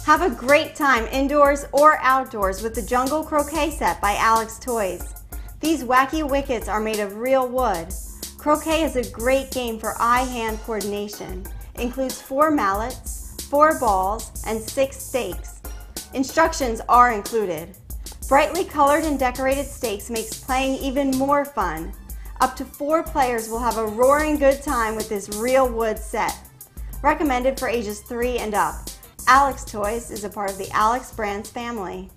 Have a great time indoors or outdoors with the Jungle Croquet set by Alex Toys. These wacky wickets are made of real wood. Croquet is a great game for eye-hand coordination. It includes 4 mallets, 4 balls, and 6 stakes. Instructions are included. Brightly colored and decorated stakes makes playing even more fun. Up to 4 players will have a roaring good time with this real wood set. Recommended for ages 3 and up. Alex Toys is a part of the Alex Brands family.